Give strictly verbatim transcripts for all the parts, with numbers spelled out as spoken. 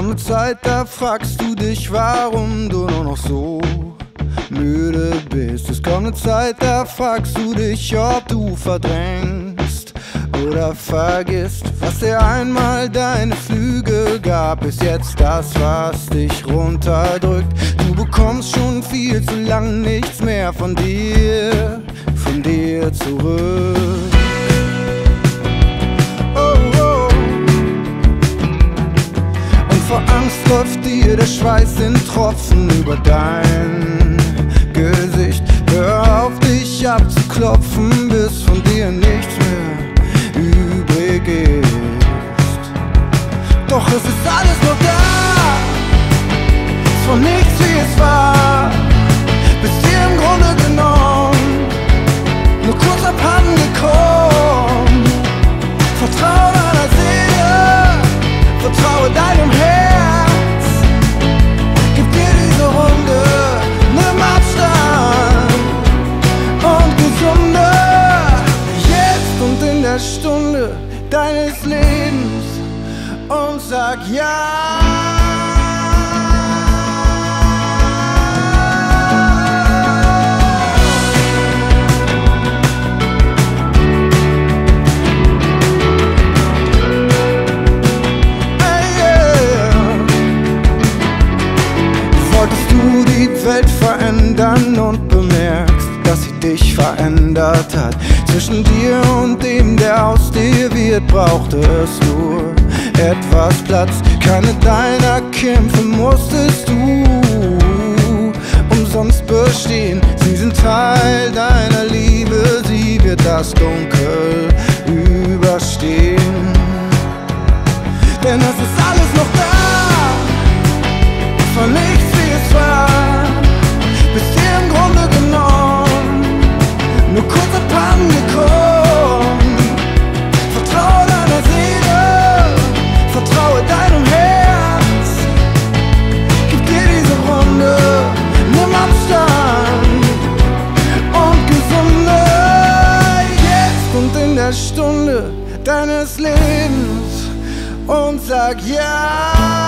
kommt eine Zeit, da fragst du dich, warum du nur noch so müde bist. Es kommt eine Zeit, da fragst du dich, ob du verdrängst oder vergisst, was dir einmal deine Flügel gab. Ist jetzt das, was dich runterdrückt. Du bekommst schon viel zu lang nichts mehr von dir, von dir zurück. Vor Angst läuft dir der Schweiß in Tropfen über dein Gesicht. Hör auf, dich abzuklopfen, bis von dir nichts mehr übrig ist. Doch es ist alles noch da, ist von nichts wie es war. Bist dir im Grunde genommen nur kurz abhanden gekommen. Vertraue deiner Seele, vertraue deinem Herz, gib dir diese Runde, nimm Abstand und gesunde. Jetzt und in der Stunde deines Lebens und sag ja. Welt verändern und bemerkst, dass sie dich verändert hat. Zwischen dir und dem, der aus dir wird, brauchte es nur etwas Platz. Keine deiner Kämpfe musstest du umsonst bestehen. Sie sind Teil deiner Liebe, sie wird das Dunkel überstehen. Denn es ist alles noch da, von nichts wie es war. Bist dir im Grunde genommen nur kurz abhanden gekommen. Vertraue deiner Seele, vertraue deinem Herz, gib dir diese Runde, nimm Abstand und gesunde. Jetzt und in der Stunde deines Lebens und sag ja.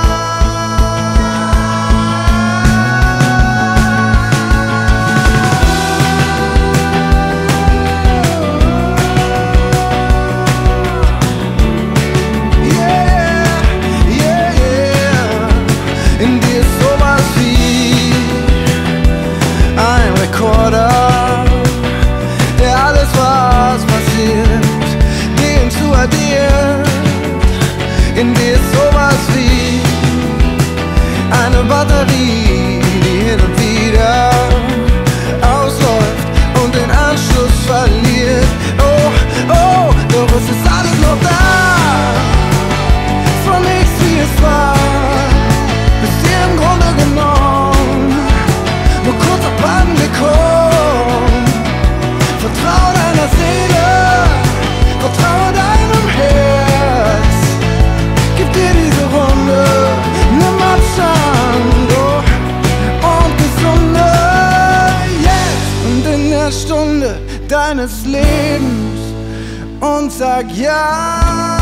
In dir ist sowas wie ein Rekorder, der alles, was passiert, dem zu addiert. In dir ist sowas wie eine Batterie, die hin und wieder ausläuft und den Anschluss verliert. Oh, oh, doch es ist alles noch da, von nichts wie es war. Bist dir im Grunde genommen nur kurz abhanden gekommen. Vertraue deiner Seele, vertraue deinem Herz, gib dir diese Runde, nimm Abstand oh, und gesunde. Jetzt und in der Stunde deines Lebens und sag ja.